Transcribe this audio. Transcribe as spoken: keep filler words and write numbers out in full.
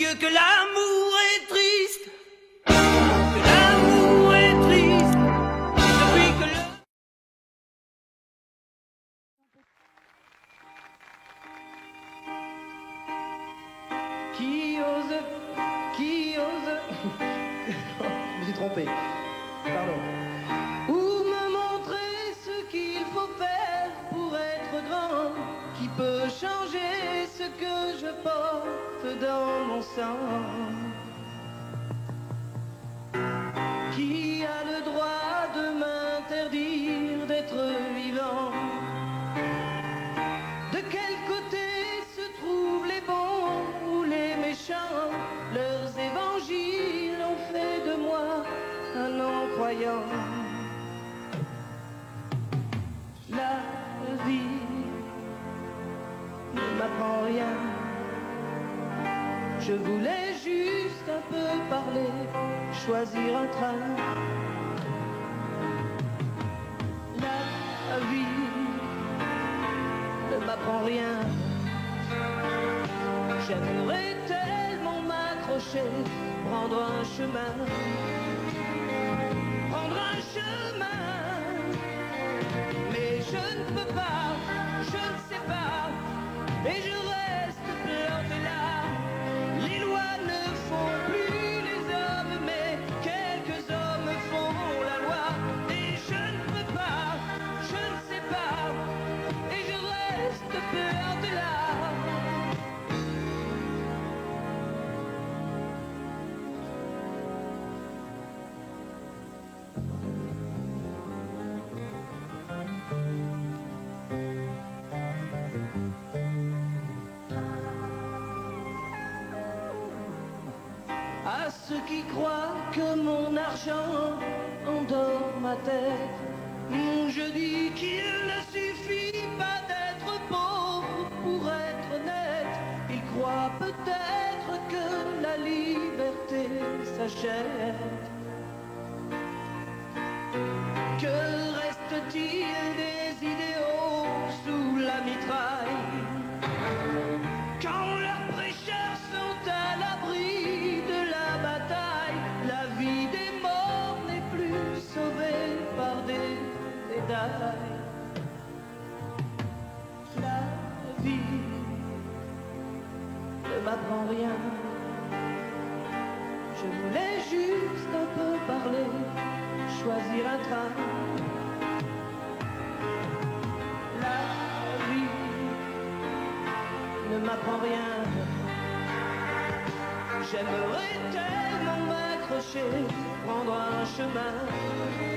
Dieu que l'amour est triste, que l'amour est triste, depuis que le... Qui ose, qui ose, je me suis trompé, pardon. Ou me montrer ce qu'il faut faire pour être grand, qui peut changer ce que je porte dans mon sang. Qui a le droit de m'interdire d'être vivant? De quel côté se trouvent les bons ou les méchants? Leurs évangiles ont fait de moi un non-croyant. La vie ne m'apprend rien. Je voulais juste un peu parler, choisir un train. La vie ne m'apprend rien. J'aimerais tellement m'accrocher, prendre un chemin, prendre un chemin. Mais je ne peux pas, je ne sais pas, et je reste planté là. Les lois ne font plus les hommes, mais quelques hommes font la loi. Et je ne peux pas, je ne sais pas, et je reste planté là. À ceux qui croient que mon argent endort ma tête, je dis qu'il ne suffit pas d'être pauvre pour être honnête. Ils croient peut-être que la liberté s'achète. Que reste-t-il des idéaux sous la mitraille, quand leurs prêcheurs sont à l'abri de la bataille? La vie des morts n'est plus sauvée par des médailles. La vie ne m'apprend rien. Je voulais juste un peu parler, choisir un train. La vie ne m'apprend rien. J'aimerais tellement m'accrocher, prendre un chemin,